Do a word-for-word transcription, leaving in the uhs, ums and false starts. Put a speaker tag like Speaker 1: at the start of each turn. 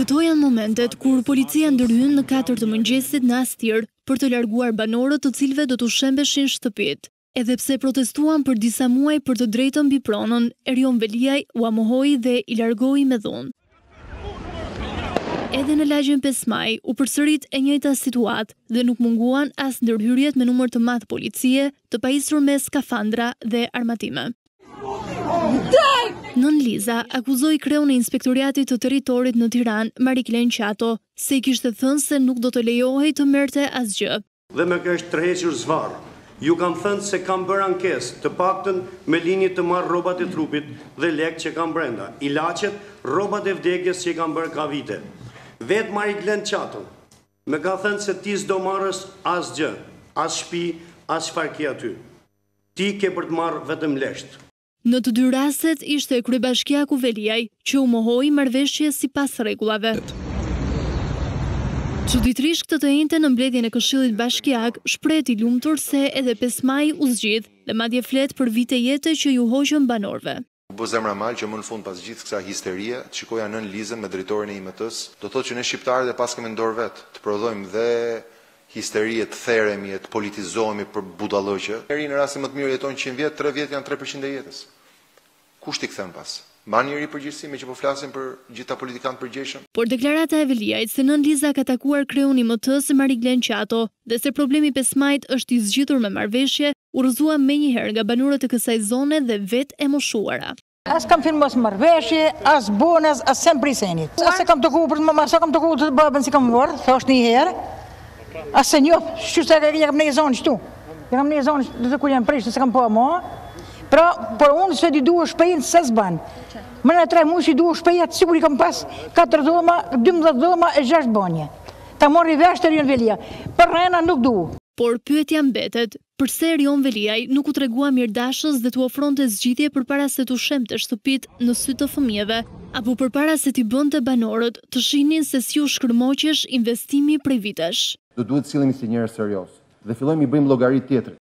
Speaker 1: Këto janë momentet kur policia ndërhyn në katër të mëngjesit në Astir për të larguar banorët të cilëve do të shembeshin shtëpitë. Edhe pse protestuan për disa muaj për të drejtën mbi pronën, Erion Veliaj u mohoi dhe i largoi me dhunë. Edhe në lagjen pesë maj u përsërit e njëjta situatë dhe nuk munguan as ndërhyrjet me numër të madh policie, të pajisur me skafandra dhe armatime. Nënë Liza akuzoi kreun e inspektoriatit të territorit në Tiranë, Mariglen Qato, se i kishte thënë se nuk do të lejohej të merrte asgjë.
Speaker 2: Dhe me kështë tërhequr zvarr. Ju kam thënë se kam bërë ankesë, të paktën me linjë të marrë rrobat e trupit dhe lekë që kam brenda, ilaçet, rrobat e vdekjes që i kam bërë ka vite. Vetë Mariglen Qato me ka thënë se ti s'do marrës asgjë, as shtëpi, as çfarë ke aty. Ti ke për të marrë vetëm lesht.
Speaker 1: Në të dy rastet ishte kryebashkiaku Veliaj që u mohoi marrëveshje sipas rregullave. Çuditërisht këtë të njëjtën në mbledhjen e Këshillit Bashkiak shpreh i lumtur se edhe pesë maj u zgjidh dhe madje flet për vite jete që ju hoqën banorëve.
Speaker 3: U bë zemra mal që më në fund pas gjithë kësaj histerie, të shikoja Nënë Lizën me drejtorin e I M T-s, do thotë që ne shqiptarët e pas kemi në dorë vet, të prodhojmë dhe histerie, të theremi, të politizohemi për budallëqe. Njeri në rastin më të mirë jeton qind vjet, tre vjet janë tre përqind e jetës. Kush t'i kthen pas? Mban njëri përgjegjësi me që po flasin për gjitha politikanë përgjegjshëm.
Speaker 1: Por deklarata e Veliajt se Nënë Liza ka takuar kreun I M T-s Mariglen Qato dhe se problemi pesë majit është I zgjidhur me marrëveshje, u rrëzua menjëherë nga banorët e kësaj zone dhe vetë e moshuara.
Speaker 4: As kam firmos marrëveshje, as bonus, as sem prisenit. As e kam takuar për më sa kam takuar të babën si kam marrë, thosh një herë. As se njoh, çfarë ka vjen kam në zonë këtu. Kam në zonë do të kur jam prish, se kam po më. Pra, por unë se di duhe shpejnë se s'ban. Më në tre muaj si duhe shpejnë, sigur I kam pas katër dhoma, dymbëdhjetë dhoma e gjashtë banje. Ta mori vesh të Erion Veliaj, për rena nuk du.
Speaker 1: Por pyetja mbetet, përse Erion Veliaj nuk u tregua mirëdashës dhe t'u ofronte zgjidhje përpara se t'u shemte shtëpitë në sy të fëmijëve, apo përpara se t'i bënte banorët të shihnin se si u shkërmoqesh investimi prej vitesh.
Speaker 5: Do duhet sillemi si njerëz serioz dhe fillojmë I bëjmë llogari tjetër.